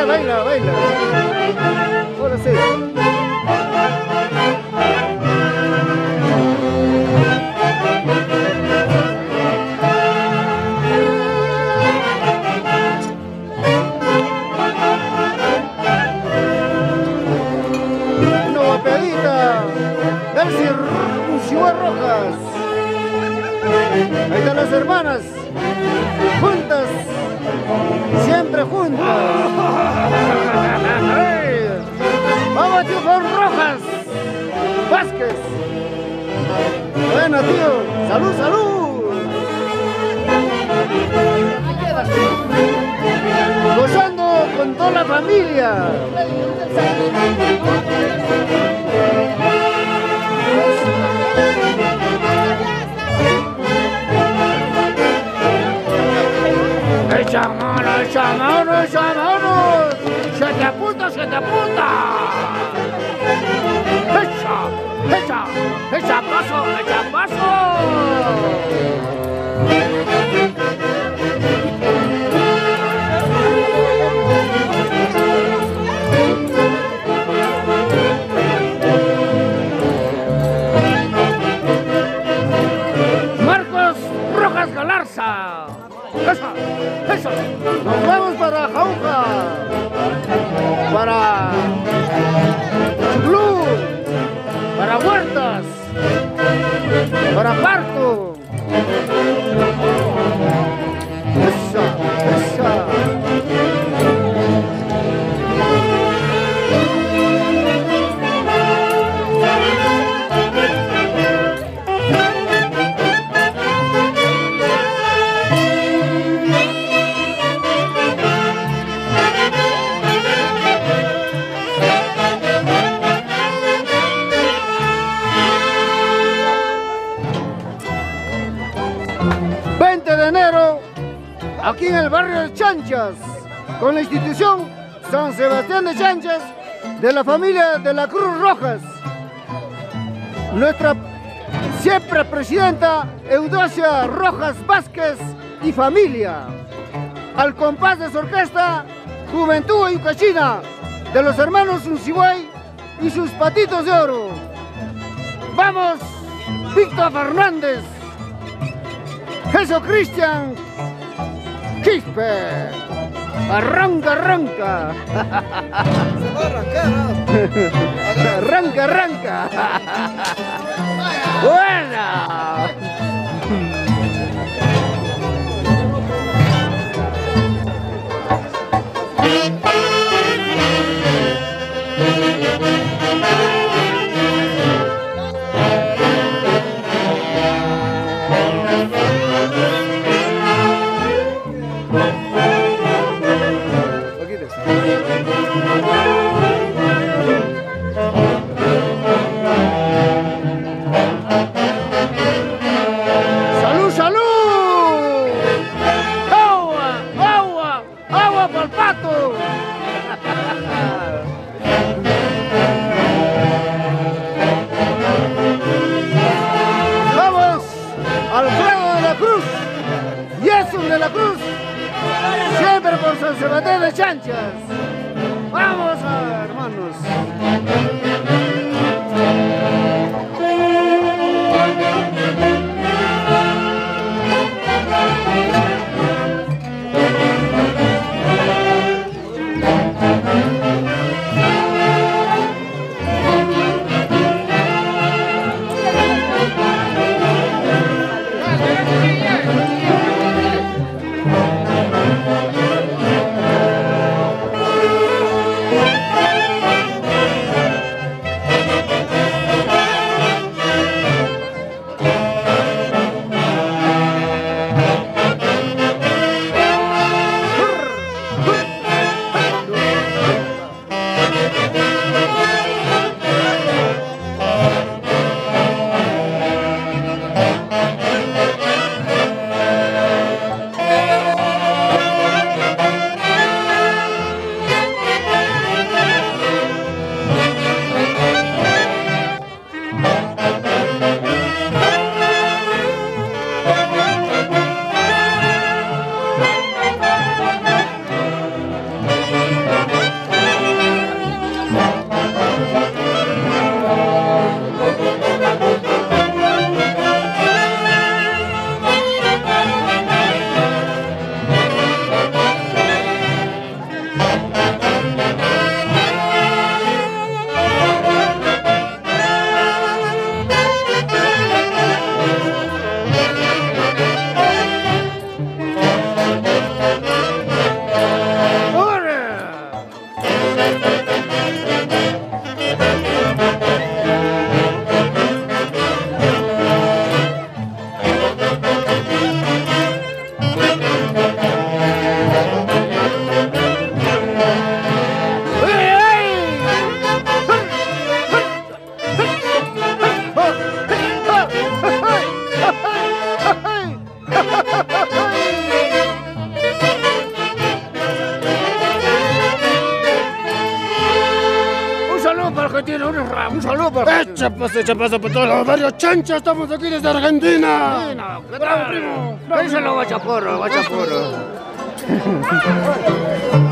baila, baila. Ahora sí. Una guapeadita. Darcy Ciudad Rojas. Ahí están las hermanas. Juntas. Siempre juntas. Vamos, tío, con Rojas Vázquez. Bueno, tío. Salud, salud. Gozando con toda la familia. ¡Echa mano, echa mano, echa mano! ¡Se te apunta, se te apunta! ¡Echa, echa, echa paso, echa paso! Marcos Rojas Galarza. ¡Eso! ¡Eso! ¡Nos vamos para Jauja! Para Blue, para Huertas, para Parto. ¡Esa! ¡Esa! 20 de enero, aquí en el barrio de Chanchas, con la institución San Sebastián de Chanchas, de la familia de la Cruz Rojas. Nuestra siempre presidenta Eudocia Rojas Vázquez y familia. Al compás de su orquesta, Juventud Ayucachina, de los hermanos Uncibay y sus patitos de oro. ¡Vamos, Víctor Fernández! ¡Eso, Cristian! ¡Quispe! ¡Arranca, arranca! Se va a arrancar, ¡Arranca, arranca! ¡Buena! ¡Salud, salud! ¡Agua, agua, agua para el pato! ¡Vamos! Alfredo de la Cruz, Jesús de la Cruz, siempre por San Sebastián de Chanchas. ¡Vamos, hermanos! Un saludo para... Echa paso para todos los barrios chanchas. Estamos aquí desde Argentina. ¡Bravo, primo! Díselo, guachapurro, guachapurro.